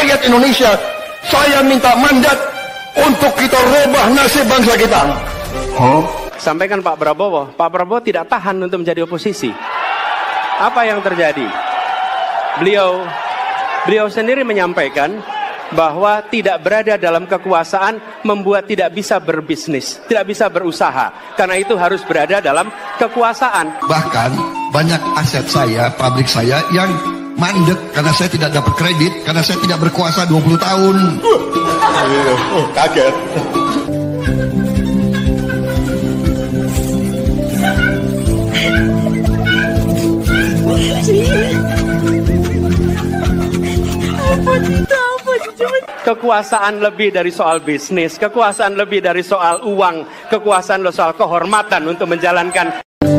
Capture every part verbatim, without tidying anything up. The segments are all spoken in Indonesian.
rakyat Indonesia, saya minta mandat untuk kita rubah nasib bangsa kita. Huh? Sampaikan Pak Prabowo, Pak Prabowo tidak tahan untuk menjadi oposisi. Apa yang terjadi? Beliau beliau sendiri menyampaikan bahwa tidak berada dalam kekuasaan membuat tidak bisa berbisnis, tidak bisa berusaha. Karena itu harus berada dalam kekuasaan. Bahkan banyak aset saya, pabrik saya yang mandek karena saya tidak dapat kredit, karena saya tidak berkuasa dua puluh tahun. Oh, kaget. Kekuasaan lebih dari soal bisnis, kekuasaan lebih dari soal uang, kekuasaan lebih soal kehormatan untuk menjalankan.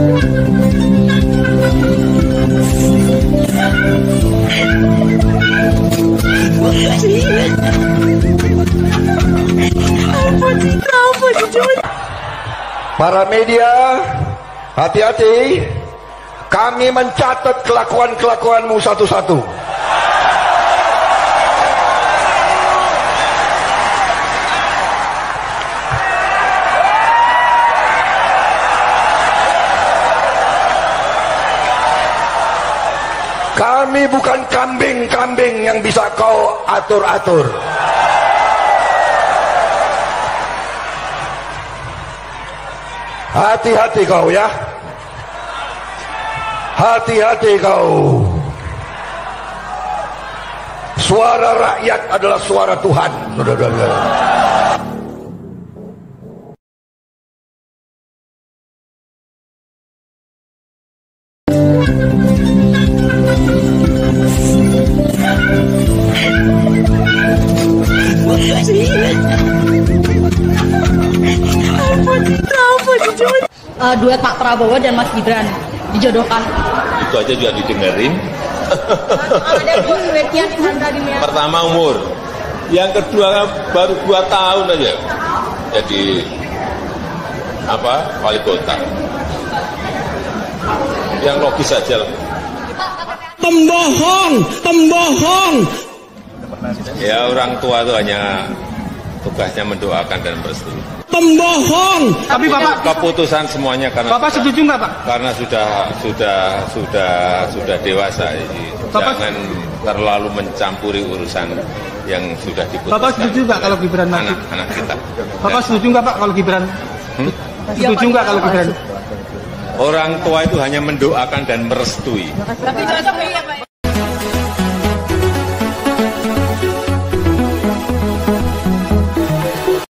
Para media, hati-hati. Kami mencatat kelakuan-kelakuanmu satu-satu. Kami bukan kambing-kambing yang bisa kau atur-atur. Hati-hati kau ya. Hati-hati kau. Suara rakyat adalah suara Tuhan. Uh, duet Pak Prabowo dan Mas Gibran dijodohkan. Itu aja juga didengerin. Ada duetnya di sana di Merah. Pertama umur, yang kedua baru dua tahun aja jadi apa wali kota. Yang logis saja. Pembohong, pembohong. Ya orang tua itu hanya tugasnya mendoakan dan merestui. Pembohong. Tapi Bapak keputusan semuanya karena Bapak sudah, setuju nggak Pak? Karena sudah sudah sudah sudah dewasa. Jadi Bapak, jangan terlalu mencampuri urusan yang sudah diputuskan. Bapak setuju nggak kalau Gibran maju? Anak-anak kita. Bapak setuju nggak Pak kalau Gibran? Hmm? Setuju nggak kalau Gibran? Orang tua itu hanya mendoakan dan merestui. Tapi cocok ya Pak.